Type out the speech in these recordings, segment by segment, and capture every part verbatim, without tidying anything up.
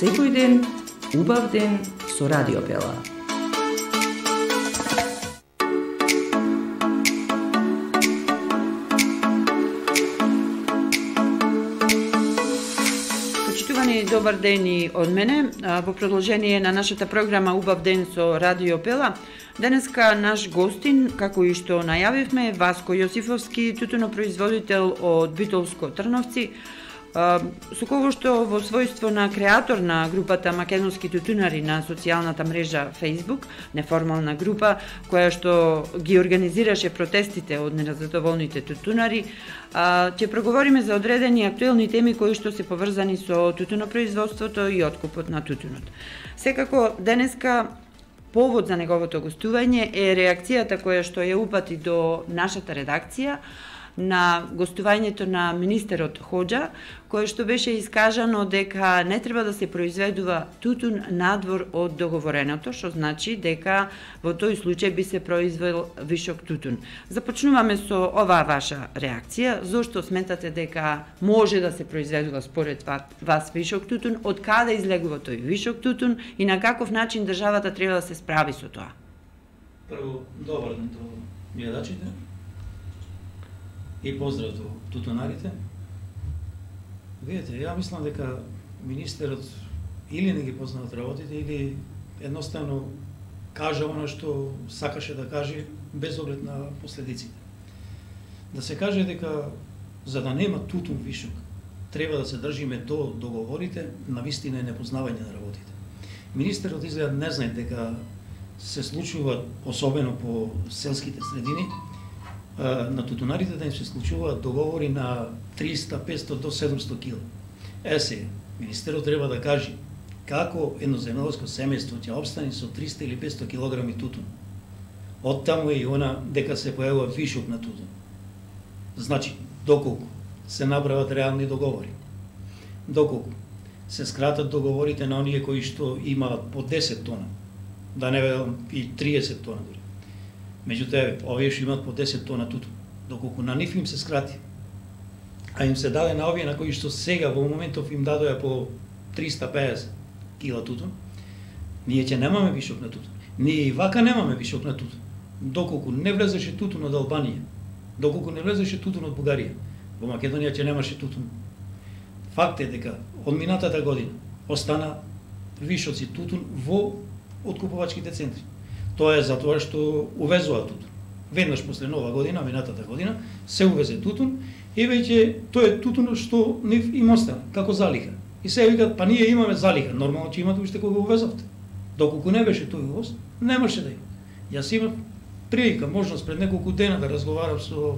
Секој ден, убав ден со Радио Пела. Почитувани, добар ден и од мене. Во продолжение на нашата програма Убав ден со Радио Пела, денеска наш гостин, како и што најавивме, Васко Јосифовски, тутунопроизводител од Битолско Трновци, со кого што во својство на креатор на групата Македонски тутунари на социјалната мрежа Facebook, неформална група која што ги организираше протестите од незадоволните тутунари, ќе проговориме за одредени актуелни теми кои што се поврзани со тутунопроизводството и откупот на тутунот. Секако денеска повод за неговото гостување е реакцијата која што ја упати до нашата редакција на гостувањето на министерот Хоџа, кое што беше искажано дека не треба да се произведува тутун надвор од договореното, што значи дека во тој случај би се произвел вишок тутун. Започнуваме со оваа ваша реакција. Зошто сметате дека може да се произведува според вас вишок тутун, од каде излегува тој вишок тутун и на каков начин државата треба да се справи со тоа? Прво, добар ден до гледачите и поздрав до тутунарите. Видете, ја мислам дека министерот или не ги познават работите, или едноставно кажа оно што сакаше да каже без оглед на последиците. Да се каже дека за да нема тутун вишок, треба да се држиме до договорите, навистина е непознавање на работите. Министерот изгледа не знае дека се случува, особено по селските средини, на тутунарите да им се случуваат договори на триста, петстотини до седумстотини кила. Е се, министерот треба да каже како едно земјоделско семејство ќе обстане со триста или петстотини килограми тутун. Оттаму е и она дека се појавува вишок на тутун. Значи, доколку се направат реални договори, доколку се скратат договорите на оние кои што имаат по десет тона, да не велам и триесет тона дури. Меѓутоа, овие што имаат по десет тона тутун, доколку на нив им се скрати, а им се даде на овие на кои што сега во моментов им дадоја по триста пеесет кила тутун, ние ќе немаме вишок на тутун. Ние и вака немаме вишок на тутун. Доколку не влезеше тутун од Албанија, доколку не влезеше тутун од Бугарија, во Македонија ќе немаше тутун. Факт е дека од минатата година остана вишоци тутун во откупувачките центри. Тоа е затоа што увезува тутун. Веднаш после нова година, минатата година, се увезе тутун и веќе тоа е тутун што нив им остана како залиха. И се викат, па ние имаме залиха, нормално ќе имате уште кога го увезовте. Доколку не беше тој увоз, немаше да има. Јас имам прилика, можност пред неколку дена да разговарам со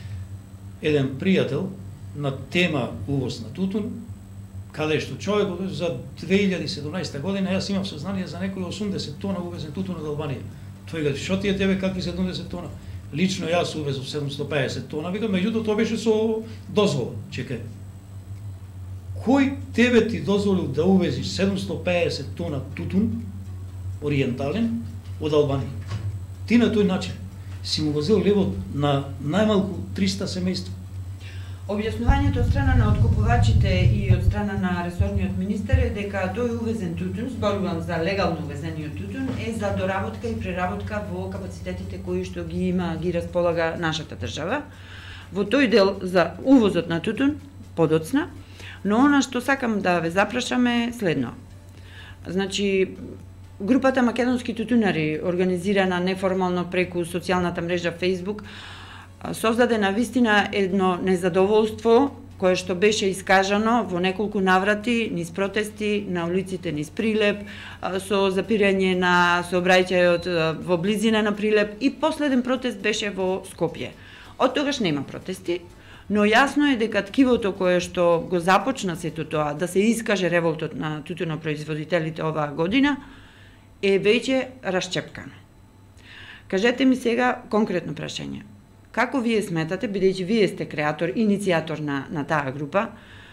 еден пријател на тема увоз на тутун, каде што човек за две илјади и седумнаесета година јас имам сознание за некои осумдесет тона увезен тутун од Албанија. Тој га, што ти е тебе какви седумдесет тона? Лично јас увезов седумстотини и пеесет тона, вика, меѓутоа тоа беше со дозвола. Чекај. Кој тебе ти дозволил да увезиш седумстотини и пеесет тона тутун ориентален од Албанија? Ти на тој начин си му го зел левот на најмалку триста семејства. Објаснувањето од страна на откупувачите и од страна на ресорниот министер е дека тој увезен тутун, зборувам за легално увезениот тутун, е за доработка и преработка во капацитетите кои што ги има, ги располага нашата држава. Во тој дел за увозот на тутун, подоцна, но она што сакам да ве запрашаме е следно. Значи, групата Македонски тутунари, организирана неформално преку социјалната мрежа Facebook, создаде на вистина едно незадоволство кое што беше искажано во неколку наврати, низ протести, на улиците низ Прилеп, со запирање на сообраќајот во близина на Прилеп и последен протест беше во Скопје. Од тогаш нема протести, но јасно е дека ткивото кое што го започна сето тоа, да се искаже револтот на тутунопроизводителите оваа година, е веќе расчепкано. Кажете ми сега конкретно прашање. Како вие сметате, бидејќи вие сте креатор, иницијатор на, на таа група,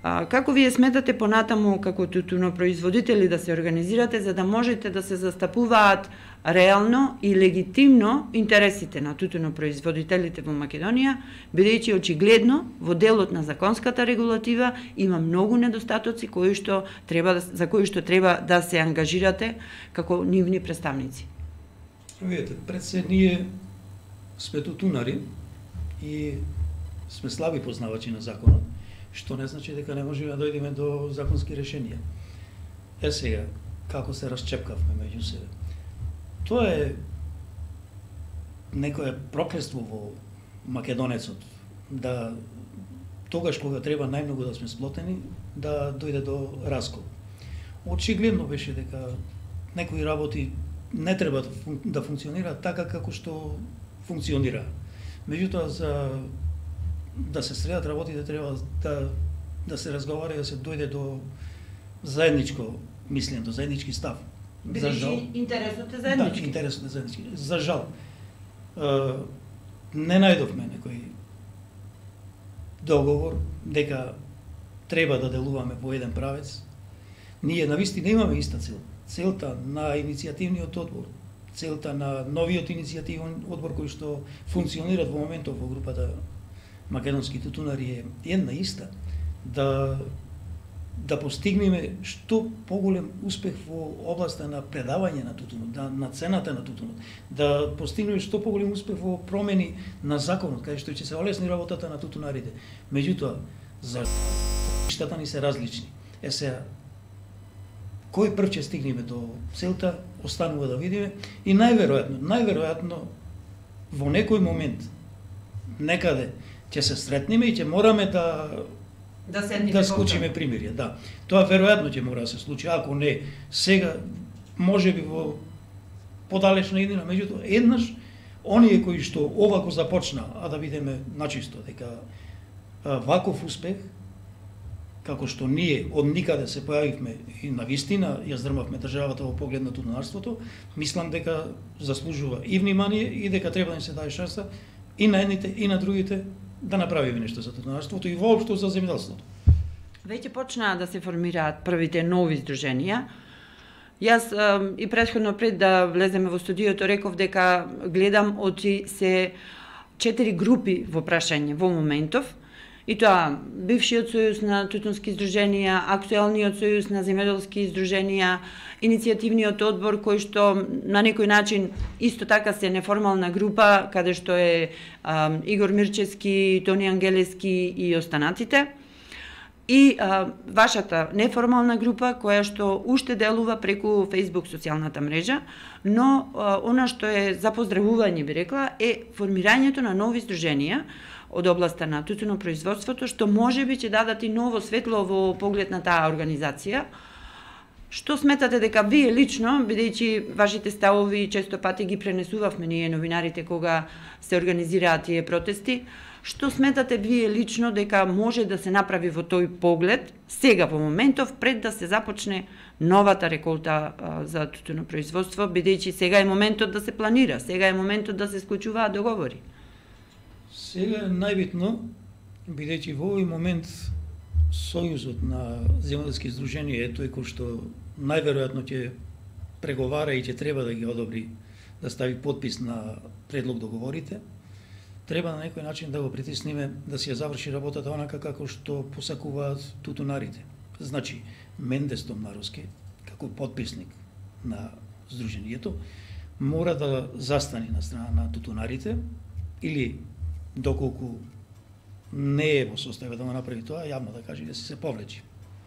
А, како вие сметате понатаму како тутунопроизводители да се организирате за да можете да се застапуваат реално и легитимно интересите на тутунопроизводителите во Македонија, бидејќи очигледно во делот на законската регулатива има многу недостатоци кои што треба да, за кои што треба да се ангажирате како нивни представници? Видете, пред се ние сме тутунари и сме слаби познавачи на законот, што не значи дека не можеме да дојдеме до законски решенија. Е сега, како се расчепкавме меѓу себе. Тоа е некое проклество во македонецот, да тогаш кога треба најмногу да сме сплотени, да дојде до раскол. Очигледно беше дека некои работи не треба да, фун, да функционираат така како што функционира. Меѓутоа, за да се средат работите треба да да се разговара и да се дојде до заедничко мислење, до заеднички став. За жал, интересот е заеднички. Да, интересот е заеднички. За жал, не најдовме некој договор дека треба да делуваме по еден правец. Ние навистина имаме иста цел. Целта на иницијативниот одбор, целта на новиот иницијативен одбор кој што функционира во моментов во групата македонски тутунари е една иста, да да постигнеме што поголем успех во областа на предавање на тутунот, да, на цената на тутунот, да постигнеме што поголем успех во промени на законот, каде што ќе се олесни работата на тутунарите. Меѓутоа, за штата ни се различни. Е сега, кој прв ќе стигнеме до целта, останува да видиме и најверојатно, најверојатно во некој момент некаде ќе се сретнеме и ќе мораме да да, да склучиме примирие, да. Тоа веројатно ќе мора да се случи, ако не сега, можеби во подалечна иднина, меѓутоа еднаш оние кои што ова го започна, а да видиме начисто дека а, ваков успех како што ние од никаде се појавивме и навистина ја здрмавме државата во поглед на тутунарството, мислам дека заслужува и внимание и дека треба да им се даде шанса и на едните и на другите да направиме нешто за тутунарството и воопшто за земјоделството. Веќе почнаа да се формираат првите нови здруженија. Јас е, и претходно пред да влеземе во студиото реков дека гледам оти се четири групи во прашање во моментов. И тоа бившиот сојуз на тутунски здруженија, актуелниот сојуз на земјоделски здруженија, иницијативниот одбор кој што на некој начин исто така се неформална група каде што е а, Игор Мирчевски, Тони Ангелески и останатите. И а, вашата неформална група која што уште делува преку Facebook социјалната мрежа, но а, она што е за поздравување би рекла е формирањето на нови здруженија од областа на тутунопроизводството, што може би ќе дадат и ново светло во поглед на таа организација. Што сметате дека вие лично, бидејќи вашите ставови често пати ги пренесувавме ние новинарите кога се организираат тие протести, што сметате вие лично дека може да се направи во тој поглед сега во моментов пред да се започне новата реколта а, за тутунопроизводство, бидејќи сега е моментот да се планира, сега е моментот да се склучуваат договори? Сега е најбитно, бидејќи во овој момент Сојузот на земјоделски здруженија е тој кој што најверојатно ќе преговара и ќе треба да ги одобри, да стави подпис на предлог договорите, треба на некој начин да го притиснеме да си ја заврши работата онака како што посакуваат тутунарите. Значи, Менде Стомнаровски, како подписник на здруженијето, мора да застане на страна на тутунарите или доколку не е во состојба да го направи тоа, јавно да каже да се повлечи.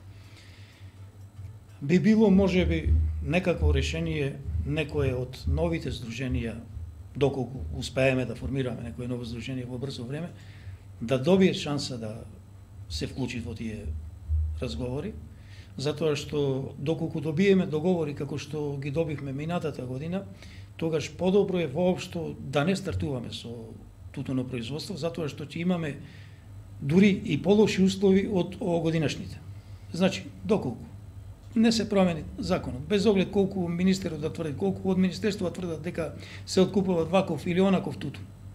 Би било можеби некакво решение некое од новите здруженија, доколку успееме да формираме некое ново здружение во брзо време, да добие шанса да се вклучи во тие разговори, затоа што доколку добиеме договори како што ги добивме минатата година, тогаш подобро е воопшто да не стартуваме со тутунопроизводство, затоа што ќе имаме дури и полоши услови од овогодинашните. Значи, доколку не се промени законот, без оглед колку министерот да тврди, колку од министерството тврдат дека се откупува ваков или онаков тутун,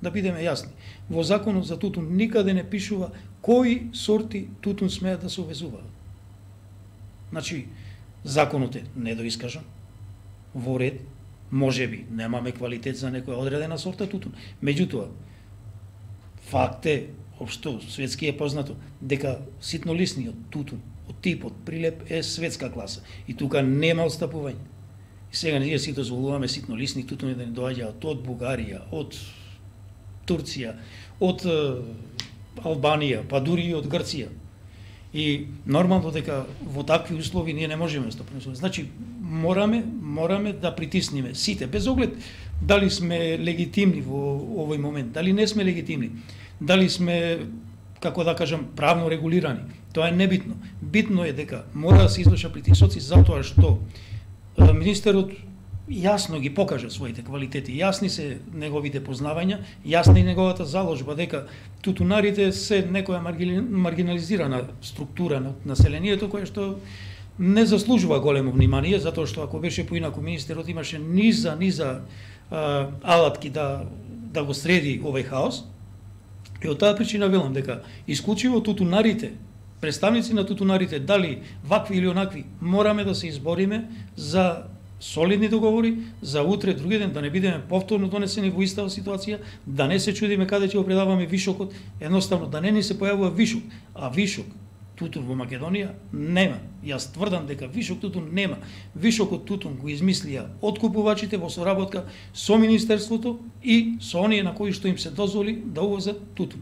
да бидеме јасни. Во законот за тутун никаде не пишува кои сорти тутун смеат да се увезуваат. Значи, законот е недоискажан, во ред, може би немаме квалитет за некоја одредена сорта тутун. Меѓутоа, факт е, општо светски е познато, дека ситнолисниот тутун од типот прилеп е светска класа и тука нема отстапување. И сега ние си дозволуваме ситнолисни тутуни да ни доаѓаат од Бугарија, од Турција, од Албанија, па дури и од Грција. И нормално дека во такви услови ние не можеме да стопнеме. Значи, мораме, мораме да притисниме сите, без оглед дали сме легитимни во овој момент, дали не сме легитимни, дали сме, како да кажам, правно регулирани. Тоа е небитно. Битно е дека мора да се извршат притисоци затоа што министерот јасно ги покажа своите квалитети, јасни се неговите познавања, јасна и неговата заложба дека тутунарите се некоја маргинализирана структура на населението која што не заслужува големо внимание, затоа што ако беше поинаку министерот имаше низа низа а, алатки да да го среди овој хаос. И од таа причина велам дека исклучиво тутунарите, представници на тутунарите, дали вакви или онакви, мораме да се избориме за солидни договори, за утре, други ден, да не бидеме повторно донесени во иста ситуација, да не се чудиме каде ќе го предаваме вишокот, едноставно да не ни се појавува вишок, а вишок тутун во Македонија нема. Јас тврдам дека вишок тутун нема. Вишокот тутун го измислија откупувачите во соработка со министерството и со оние на кои што им се дозволи да увозат тутун.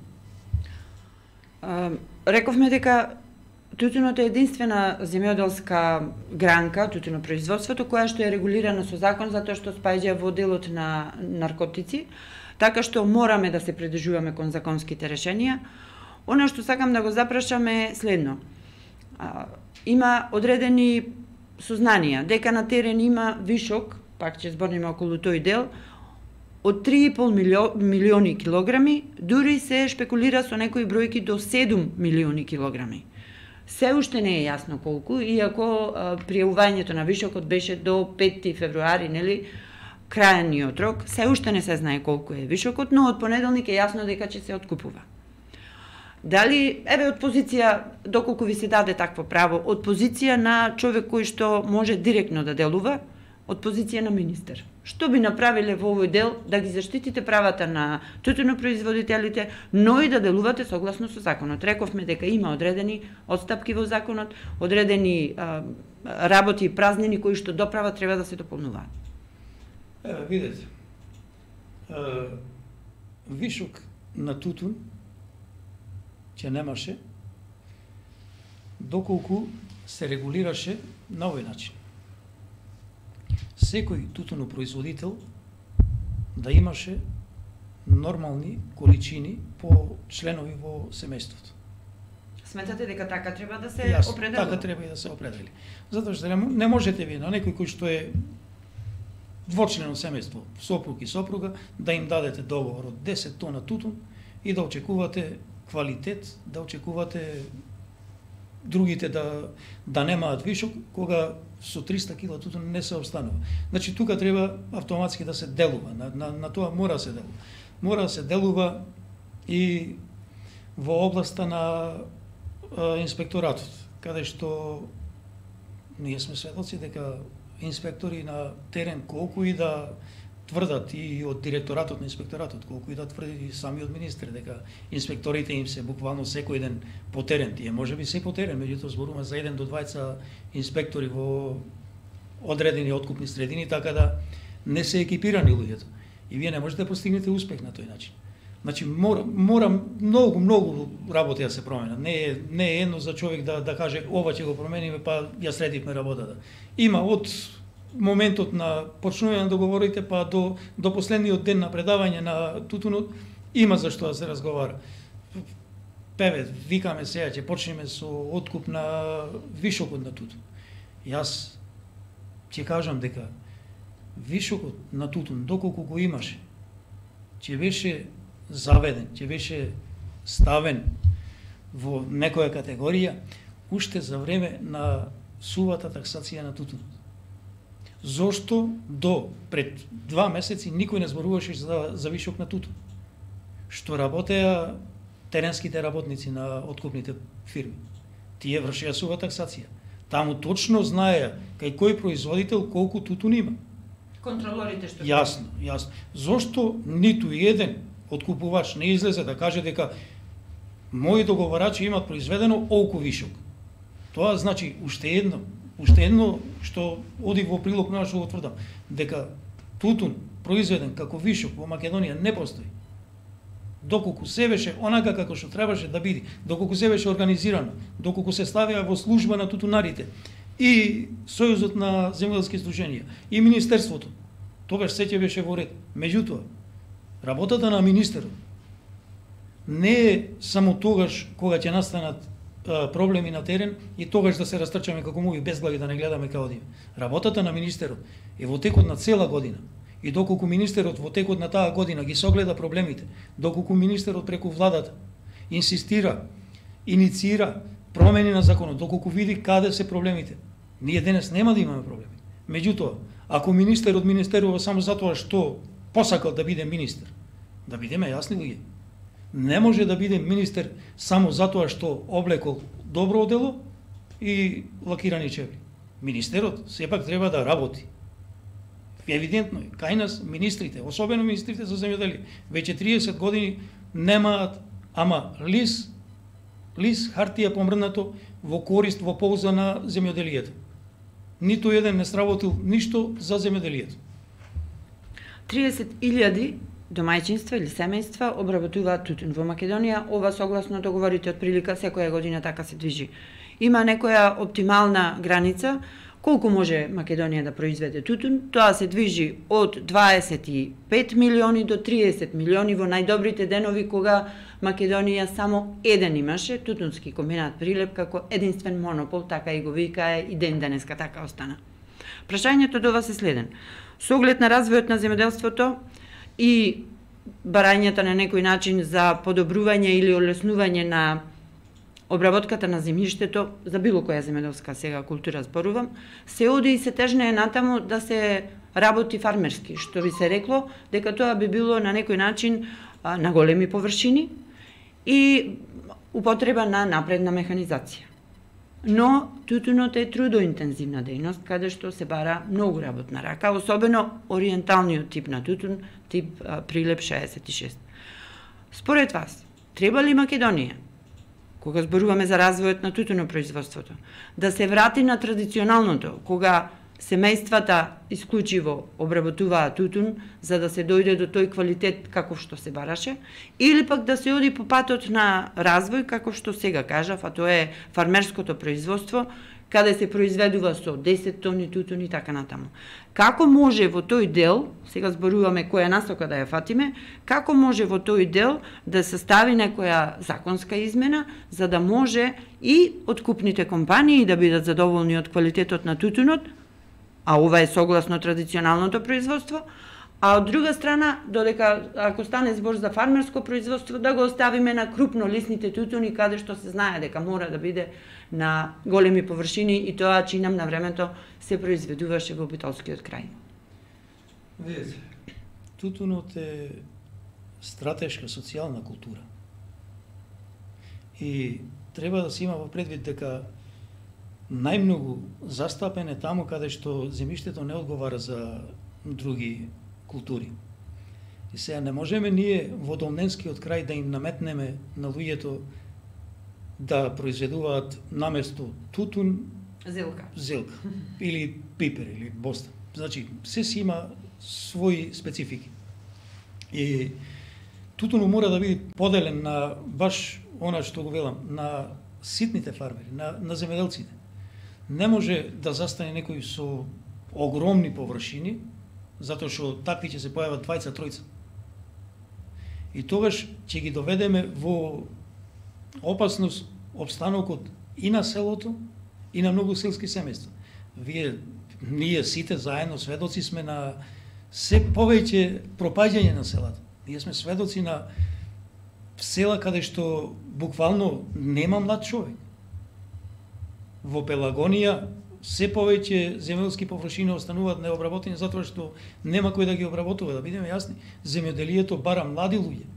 А, рековме дека тутунот е единствена земјоделска гранка, тутунопроизводството, која што е регулирана со закон затоа што спаѓа во делот на наркотици, така што мораме да се придржуваме кон законските решенија. Она што сакам да го запрашам е следно. А, има одредени сознанија дека на терен има вишок, пак ќе зборниме околу тој дел, од три и пол милиони килограми, дури се шпекулира со некои бројки до седум милиони килограми. Се уште не е јасно колку, иако а, пријавувањето на вишокот беше до петти февруари, нели, крајниот рок, се уште не се знае колку е вишокот, но од понеделник е јасно дека ќе се откупува. Дали, еве, од позиција, доколку ви се даде такво право, од позиција на човек кој што може директно да делува, од позиција на министер, што би направиле во овој дел да ги заштитите правата на тутунопроизводителите, но и да делувате согласно со законот? Рековме дека има одредени отстапки во законот, одредени а, работи и празнини кои што доправа треба да се дополнуваат. Еве, видете, а, вишок на тутун ќе немаше доколку се регулираше на овој начин. Секој тутунопроизводител да имаше нормални количини по членови во семејството. Сметате дека така треба да се Јас, определи? Така треба и да се определи. Затоа што не можете ви на некој кој што е двочлено семејство, сопруг и сопруга, да им дадете договор од десет тона тутун и да очекувате квалитет, да очекувате другите да да немаат вишок, кога со триста кила тутун не се обстанува. Значи тука треба автоматски да се делува, на, на, на тоа мора да се делува. Мора да се делува и во областа на а, инспекторатот, каде што ние сме сведоци дека инспектори на терен, колку и да тврдат и од директоратот на инспекторатот, колку и да тврди и самиот министер дека инспекторите им се буквално секој ден по терен, тие можеби се по терен, меѓутоа зборуваме за еден до двајца инспектори во одредени откупни средини, така да не се екипирани луѓето. И вие не можете да постигнете успех на тој начин. Значи мора, мора многу многу работи да се променат. Не е не е едно за човек да да каже ова ќе го промениме, па ја средивме работата. Има од моментот на почнување на договорите па до до последниот ден на предавање на тутунот има за што да се разговара. Певе, викаме сега ќе почнеме со откуп на вишокот на тутун. Јас ќе кажам дека вишокот на тутун доколку го имаше, ќе беше заведен, ќе беше ставен во некоја категорија уште за време на сувата таксација на тутунот. Зошто до пред два месеци никој не зборуваше за, за вишок на тутун? што работеа теренските работници на откупните фирми. Тие вршеа сува таксација. Таму точно знаеа кај кој производител колку тутун има. Контролорите што Јасно, јасно. Зошто ниту еден откупувач не излезе да каже дека мои договарачи имат произведено олку вишок? Тоа значи уште едно, уште едно што оди во прилог на што го тврдам, дека тутун произведен како вишок во Македонија не постои. Доколку се беше онака како што требаше да биде, доколку се беше организирано, доколку се ставија во служба на тутунарите и Сојузот на земјоделски здруженија и Министерството, тогаш сеќе беше во ред. Меѓутоа, работата на министерот не е само тогаш кога ќе настанат а, проблеми на терен и тогаш да се растрчаме како муви безглави да не гледаме као одиме. Работата на министерот е во текот на цела година. И доколку министерот во текот на таа година ги согледа проблемите, доколку министерот преку владата инсистира, инициира промени на законот, доколку види каде се проблемите, ние денес нема да имаме проблеми. Меѓутоа, ако министерот министерува само затоа што посакал да биде министер, да бидеме јасни луѓе, не може да биде министер само затоа што облекол добро одело и лакирани чевли. Министерот сепак треба да работи. Евидентно е, кај нас министрите, особено министрите за земјоделие, веќе триесет години немаат, ама лис, лис хартија помрднато во корист, во полза на земјоделието. Ниту еден не сработил ништо за земјоделието. триесет илјади домаќинства или семејства обработуваат тутун во Македонија. Ова согласно договорите од прилика секоја година така се движи. Има некоја оптимална граница колку може Македонија да произведе тутун. Тоа се движи од дваесет и пет милиони до триесет милиони во најдобрите денови кога Македонија само еден имаше тутунски комбинат Прилеп како единствен монопол, така и го викае и ден денеска така остана. Прашањето до вас е следен. Со оглед на развојот на земјоделството и барањата на некој начин за подобрување или олеснување на обработката на земјиштето, за било која земјоделска сега култура зборувам, се оди и се тежнее натаму да се работи фармерски, што би се рекло дека тоа би било на некој начин а, на големи површини и употреба на напредна механизација. Но тутунот е трудоинтензивна дејност, каде што се бара многу работна рака, особено ориенталниот тип на тутун, тип а, Прилеп шеесет и шест. Според вас, треба ли Македонија, кога зборуваме за развојот на тутунопроизводството, да се врати на традиционалното, кога семејствата исклучиво обработуваат тутун за да се дојде до тој квалитет каков што се бараше, или пак да се оди по патот на развој каков што сега кажав, а тоа е фармерското производство, каде се произведува со десет тони тутун и така натаму. Како може во тој дел, сега зборуваме која насока да ја фатиме, како може во тој дел да се стави некоја законска измена за да може и откупните компании да бидат задоволни од квалитетот на тутунот, а ова е согласно традиционалното производство, а од друга страна, додека ако стане збор за фармерско производство, да го оставиме на крупно лисните тутуни, каде што се знае дека мора да биде на големи површини и тоа чинам на времето се произведуваше во битолскиот крај. Видете, тутунот е стратешка социјална култура. И треба да се има во предвид дека најмногу застапен е таму каде што земјиштето не одговара за други култури. И сега не можеме ние во долненскиот крај да им наметнеме на луѓето да произведуваат наместо тутун зелка, зелка или пипер или бостан. Значи, се си има своји специфики. И тутунот мора да биде поделен на баш она што го велам, на ситните фармери, на, на земјоделците. Не може да застане некој со огромни површини, затоа што такви ќе се појават двајца, тројца. И тогаш ќе ги доведеме во опасност обстанокот и на селото, и на многу селски семејства. Вие, ние сите заедно сведоци сме на се повеќе пропаѓање на селата. Ние сме сведоци на села каде што буквално нема млад човек. Во Пелагонија се повеќе земјоделски површини остануваат необработени затоа што нема кој да ги обработува, да бидеме јасни. Земјоделието бара млади луѓе.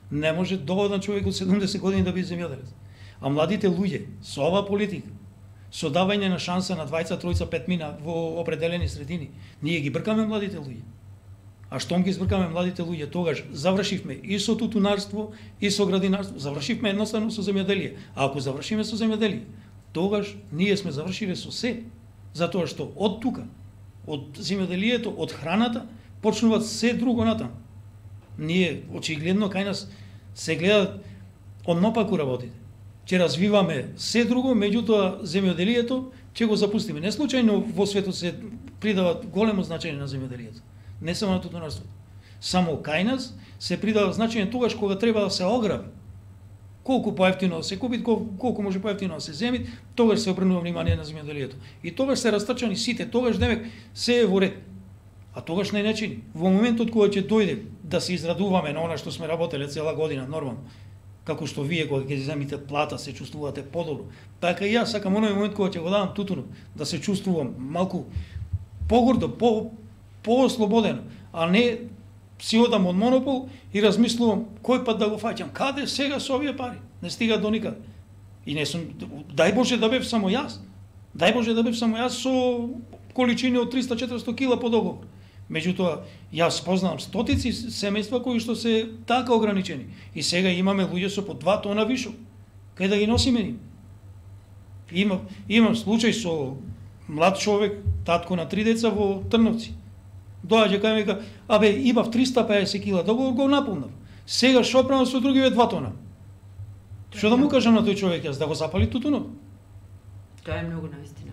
Не може доволен човек од седумдесет години да биде земјоделец. А младите луѓе со оваа политика, со давање на шанса на двајца, тројца, петмина во определени средини, ние ги бркаме младите луѓе. А штом ги збркаме младите луѓе, тогаш завршивме и со тутунарство, и со градинарство, завршивме едноставно со земјоделие. А ако завршиме со земјоделие, тогаш ние сме завршиле со се, затоа што од тука, од земјоделието, од храната, почнуваат се друго натаму. Ние, очигледно, кај нас се гледат однопаку работите. Ќе развиваме се друго, меѓутоа земјоделието ќе го запустиме. Не случајно во светот се придава големо значење на земјоделието. Не само на тутунарството. Само кај нас се придава значење тогаш кога треба да се ограби. Колку поевтино да се купи, колку може поевтино да се земи, тогаш се обрнува внимание на земјоделието. И тогаш се растрчани сите, тогаш демек се е во ред. А тогаш не не чини. Во моментот кога ќе дојде да се израдуваме на она што сме работеле цела година нормално, како што вие кога ќе земите плата се чувствувате подобро, така и јас сакам оној момент кога ќе го давам тутунот да се чувствувам малку погордо, по поослободено, а не си одам од монопол и размислувам кој пат да го фаќам, каде сега со овие пари, не стига до никаде. И не сум, дај Боже да бев само јас, дај Боже да бев само јас со количини од триста до четиристотини кила по договор. Меѓутоа, јас познавам стотици семејства кои што се така ограничени. И сега имаме луѓе со по два тона вишок. Кај да ги носиме ним? Има, имам случај со млад човек, татко на три деца во Трновци. Доаѓа кај ми ка, абе, имав триста и педесет кила договор, го наполнав. Сега шо правам со другиве два тона? Што да му кажам на тој човек, јас да го запали тутунот? Тоа е многу наистина.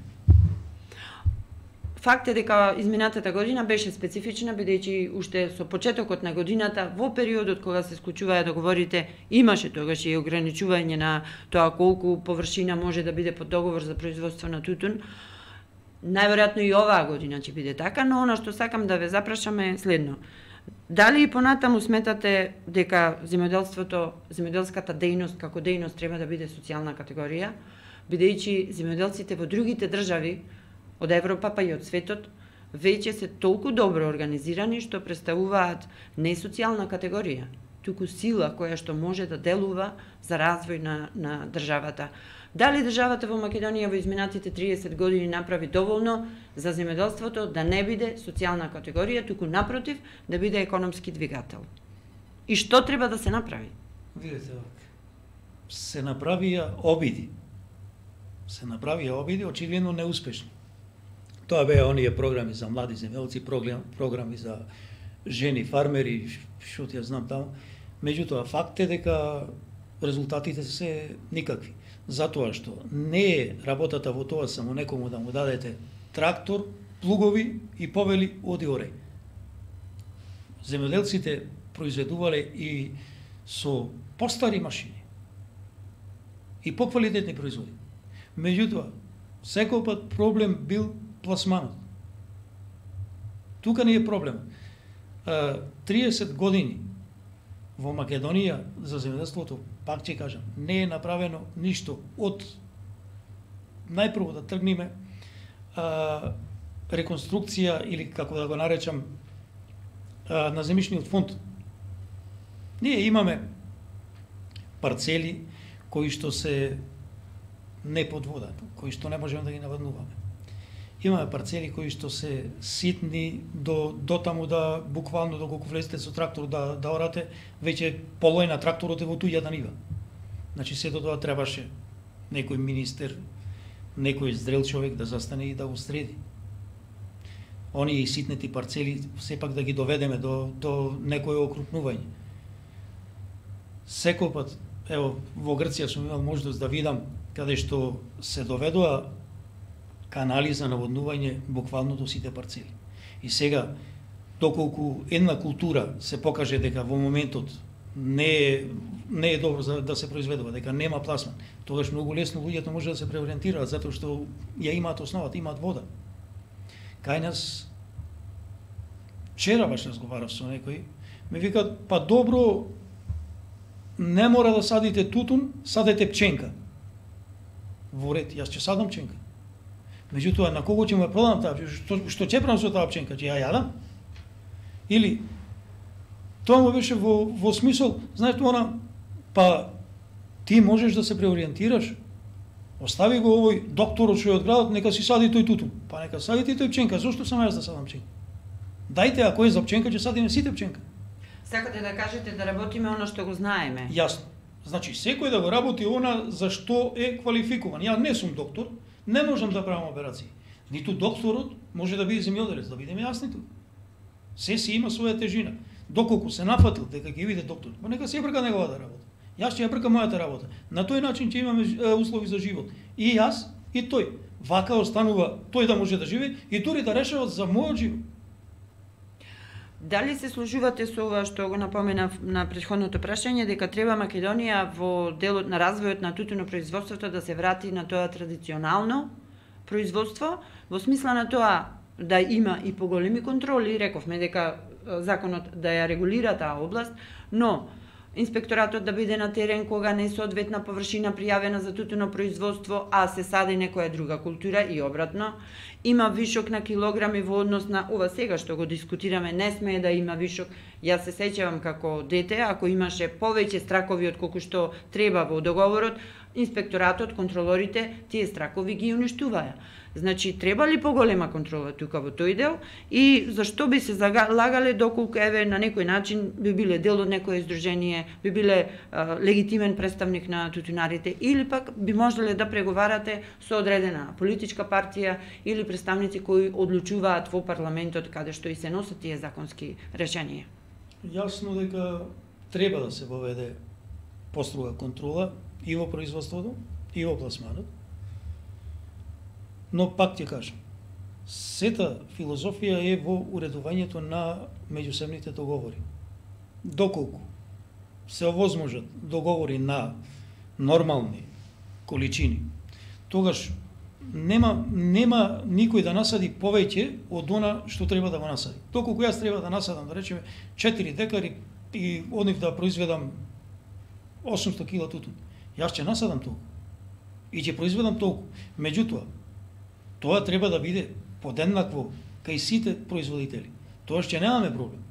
Факт е дека изминатата година беше специфична, бидејќи уште со почетокот на годината, во периодот кога се склучуваа договорите, имаше тогаш и ограничување на тоа колку површина може да биде под договор за производство на тутун. Најверојатно и оваа година ќе биде така, но она што сакам да ве запрашам е следно. Дали и понатаму сметате дека земјоделството, земјоделската дејност како дејност треба да биде социјална категорија, бидејќи земјоделците во другите држави од Европа па и од светот веќе се толку добро организирани што представуваат не социјална категорија, туку сила која што може да делува за развој на, на државата. Дали државата во Македонија во изминатите триесет години направи доволно за земјоделството да не биде социјална категорија, туку напротив да биде економски двигател? И што треба да се направи? Видете, се направија обиди. Се направија обиди, очигледно неуспешни. Тоа беа оние програми за млади земјоделци, програми за жени фармери, што ти ја знам таму. Меѓутоа, факт е дека резултатите се никакви. Затоа што не е работата во тоа само некому да му дадете трактор, плугови и повели оди ореј. Земјоделците произведувале и со постари машини и поквалитетни производи. Меѓутоа, секој пат проблем бил пласманот. Тука не е проблем. триесет години во Македонија за земјоделството, пак ќе кажам, не е направено ништо од најпрво да тргнеме а, реконструкција или како да го наречам а, на земјишниот фонд. Ние имаме парцели кои што се не под вода, кои што не можеме да ги наводнуваме. Имаме парцели кои што се ситни до, до таму да буквално доколку влезете со трактор да, да орате, веќе полој на тракторот е во туѓата нива. Значи сето тоа требаше некој министер, некој зрел човек да застане и да го среди. Оние ситнети парцели сепак да ги доведеме до, до некој окрупнување. Секој пат, ево, во Грција сум имал можност да видам каде што се доведоа канали за наводнување буквално до сите парцели. И сега, доколку една култура се покаже дека во моментот не е, не е добро за да се произведува, дека нема пласман, тогаш многу лесно луѓето може да се преориентираат, затоа што ја имаат основата, имаат вода. Кај нас, вчера баш разговарав со некој, ми викаат, па добро, не мора да садите тутун, садете пченка. Во ред, јас ќе садам пченка. Меѓутоа, на кого ќе му продам таа, што, што ќе правам со таа пченка, ќе ја јадам? Или, Тоа му беше во, во смисол, знаете, она, па ти можеш да се преориентираш, остави го овој докторот што е од градот, нека си сади тој тутун. Па нека сади ти тој пченка, зошто сам јас да садам пченка? Дајте, ако е за пченка, ќе садиме сите пченка. Сакате да кажете да работиме оно што го знаеме? Јасно. Значи, секој да го работи она за што е квалификуван. Ја не сум доктор, не можам да правам операции. Ниту докторот може да биде земјоделец, да бидеме јасни тука. Се си има своја тежина. Доколку се нафатил дека ќе биде доктор, па нека се ја брка неговата работа. Јас ќе ја брка мојата работа. На тој начин ќе имаме услови за живот. И јас, и тој. Вака останува тој да може да живее и дури да решава за мојот живот. Дали се сложувате со ова што го напоменав на претходното прашање, дека треба Македонија во делот на развојот на тутунопроизводството да се врати на тоа традиционално производство, во смисла на тоа да има и поголеми контроли, рековме дека законот да ја регулира таа област, но инспекторатот да биде на терен кога не е соодветна површина пријавена за тутуно производство, а се сади некоја друга култура и обратно. Има вишок на килограми во однос на ова сега што го дискутираме, не смее да има вишок. Јас се сеќавам како дете, ако имаше повеќе стракови од колку што треба во договорот, инспекторатот, контролорите, тие стракови ги уништуваја. Значи, треба ли поголема контрола тука во тој дел и зашто би се залагале доколку еве на некој начин би биле дел од некое издружение, би биле а, легитимен представник на тутунарите или пак би можеле да преговарате со одредена политичка партија или представници кои одлучуваат во парламентот каде што и се носат тие законски решенија. Јасно дека треба да се воведе построга контрола и во производството, и во пласманот. Но пак ќе кажам, сета филозофија е во уредувањето на меѓусебните договори. Доколку се овозможат договори на нормални количини, тогаш нема нема никој да насади повеќе од она што треба да го насади. Доколку јас треба да насадам, да речеме, четири декари и од нив да произведам осумсто кила тутун, јас ќе насадам толку и ќе произведам толку. Меѓутоа, тоа треба да биде подеднакво кај сите производители. Тоа ќе немаме проблем.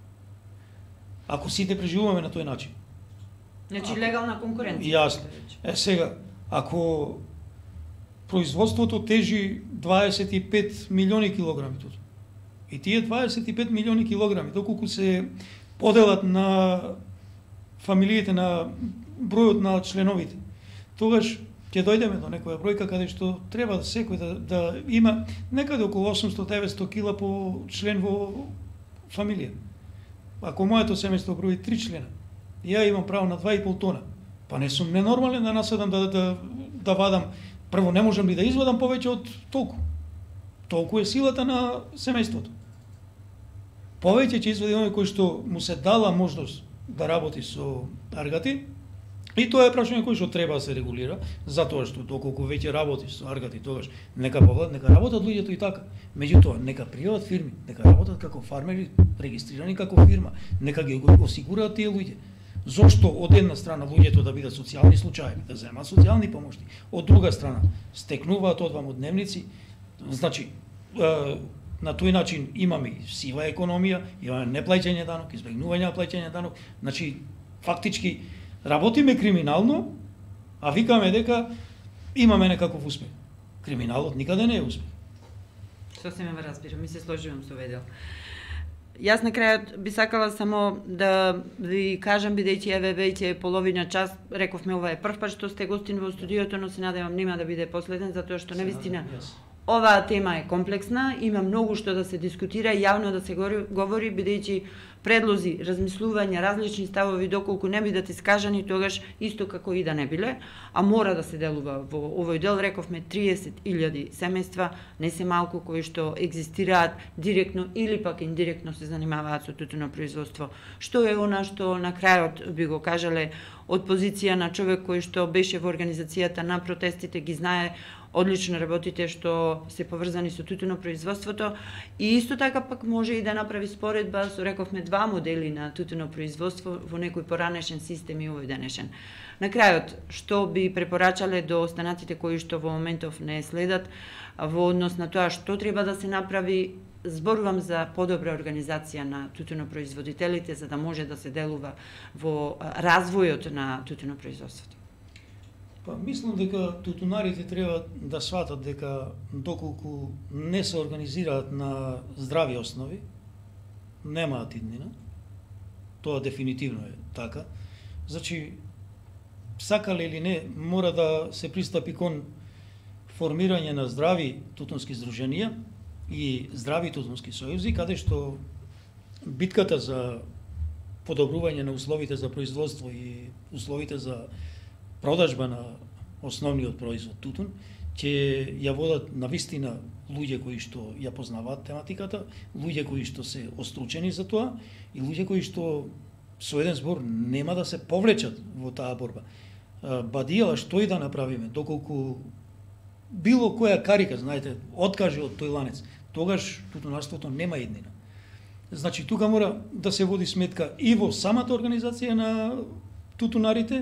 Ако сите преживуваме на тој начин. Значи ако... легална конкуренција. Јасно. Е сега, ако производството тежи дваесет и пет милиони килограми тутун, и тие дваесет и пет милиони килограми, доколку се поделат на фамилиите, на бројот на членовите, тогаш ќе дојдеме до некоја бројка каде што треба да секој да, да има некаде околу осумсто до деветсто кила по член во фамилија. Ако моето семејство брои три члена, ја имам право на два и пол тона, па не сум ненормален да насадам да, да, да вадам, прво не можам ли да извадам повеќе од толку. Толку е силата на семејството. Повеќе ќе извади оној кој што му се дала можност да работи со аргати. И тоа е прашање кој што треба да се регулира, затоа што доколку веќе работи со аргати, тогаш нека повлад, нека работат луѓето и така. Меѓутоа, нека пријават фирми, нека работат како фармери, регистрирани како фирма, нека ги осигураат тие луѓе. Зошто од една страна луѓето да бидат социјални случаи, да земаат социјални помошти, од друга страна стекнуваат одвамо дневници, значи на тој начин имаме и сива економија, имаме неплаќање данок, избегнување на плаќање данок, значи фактички работиме криминално, а викаме дека имаме некаков успех. Криминалот никаде не е успех. Сосема ве разбирам, ми се сложувам со овој дел. Јас на крајот би сакала само да ви кажам, бидејќи еве веќе половина час, рековме ова е прв пат што сте гостин во студиото, но се надевам нема да биде последен, затоа што навистина оваа тема е комплексна, има многу што да се дискутира, јавно да се говори, бидејќи предлози, размислувања, различни ставови доколку не бидат искажани, тогаш исто како и да не биле, а мора да се делува во овој дел, рековме триесет илјади семејства, не се малку кои што екзистираат директно или пак индиректно се занимаваат со тутунопроизводство. Што е она што на крајот би го кажале од позиција на човек кој што беше во организацијата на протестите, ги знае одлично работите што се поврзани со тутунопроизводството и исто така пак може и да направи споредба со, рековме, два модели на тутунопроизводство во некој поранешен систем и овој денешен. На крајот, што би препорачале до останатите кои што во моментов не следат во однос на тоа што треба да се направи? Зборувам за подобра организација на тутунопроизводителите за да може да се делува во развојот на тутунопроизводството. Па, мислам дека тутунарите треба да сватат дека доколку не се организираат на здрави основи, немаат иднина. Тоа дефинитивно е така. Значи, сакале или не, мора да се пристапи кон формирање на здрави тутунски здруженија и здрави тутунски сојузи, каде што битката за подобрување на условите за производство и условите за продажба на основниот производ тутун ќе ја водат навистина луѓе кои што ја познаваат тематиката, луѓе кои што се остручени за тоа и луѓе кои што со еден збор нема да се повлечат во таа борба. Бадијала што и да направиме, доколку било која карика, знаете, откаже од тој ланец, тогаш тутунарството нема иднина. Значи, тука мора да се води сметка и во самата организација на тутунарите,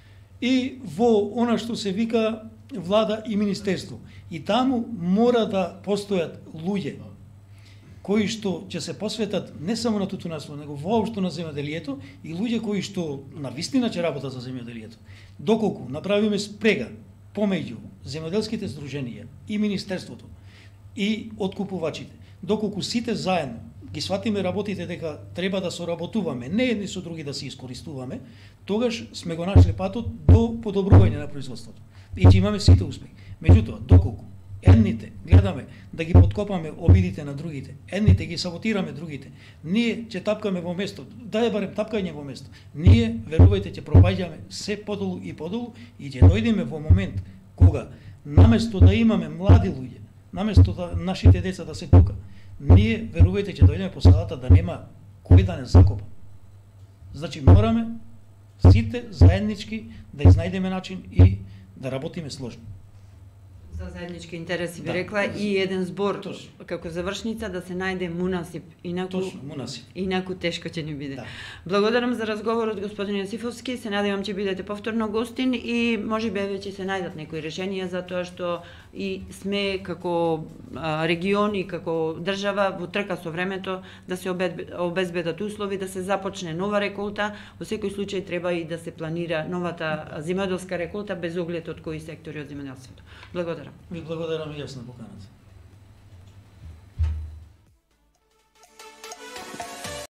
и во она што се вика влада и министерство. И таму мора да постојат луѓе кои што ќе се посветат не само на тутунарство, него воопшто на земјоделието и луѓе кои што навистина ќе работат за земјоделието. Доколку направиме спрега помеѓу земјоделските здруженија и министерството и откупувачите, доколку сите заедно ги сватиме работите дека треба да соработуваме, не едни со други да се искористуваме, тогаш сме го нашли патот до подобрување на производството. И ќе имаме сите успех. Меѓутоа, доколку едните гледаме да ги подкопаме обидите на другите, едните ги саботираме другите, ние ќе тапкаме во место, да е барем тапкање во место, ние, верувајте, ќе пропаѓаме се подолу и подолу и ќе дојдеме во момент кога, наместо да имаме млади луѓе, наместо да нашите деца да се тука, ние, верувајте, ќе дојдеме по селата да нема кој да не закопа. Значи, мораме сите заеднички да изнајдеме начин и да работиме сложно. За заеднички интереси би да, рекла и еден збор точно. Како завршница да се најде мунасип, инаку Точно, мунасип. Инаку тешко ќе ни биде. Да. Благодарам за разговорот, господин Јосифовски. Се надевам ќе бидете повторно гостин и можеби веќе се најдат некои решенија за тоа што и сме како регион и како држава во трка со времето да се обезбедат услови да се започне нова реколта. Во секој случај треба и да се планира новата земјоделска реколта без оглед од кои сектори од земјоделството. Благодарам. Ви благодарам и јас на поканата.